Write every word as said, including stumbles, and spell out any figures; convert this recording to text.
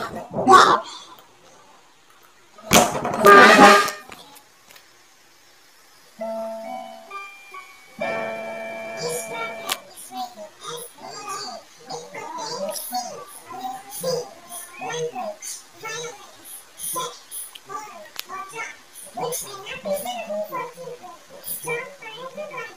Which may not be suitable for people with strong brain development.